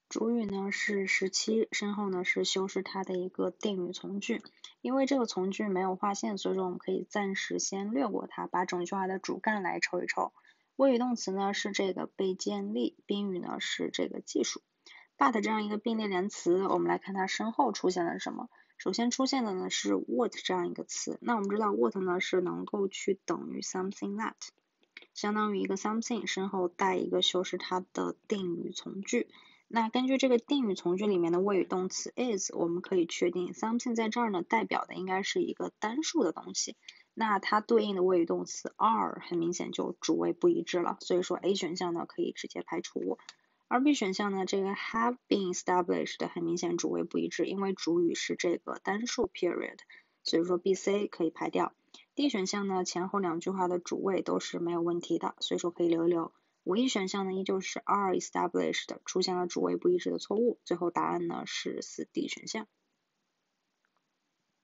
主语呢是17，身后呢是修饰它的一个定语从句。因为这个从句没有划线，所以说我们可以暂时先略过它，把整句话的主干来抽一抽。谓语动词呢是这个被建立，宾语呢是这个技术。but 这样一个并列连词，我们来看它身后出现了什么。首先出现的呢是 what 这样一个词，那我们知道 what 呢是能够去等于 something that， 相当于一个 something 身后带一个修饰它的定语从句。那根据这个定语从句里面的谓语动词 is， 我们可以确定 something 在这儿呢代表的应该是一个单数的东西，那它对应的谓语动词 are 很明显就主谓不一致了，所以说 A 选项呢可以直接排除。而 B 选项呢，这个 have been established 很明显主谓不一致，因为主语是这个单数 period， 所以说 B、C 可以排掉。D 选项呢，前后两句话的主谓都是没有问题的，所以说可以留一留。5E 选项呢依旧是 are established 出现了主谓不一致的错误，最后答案呢是4D 选项。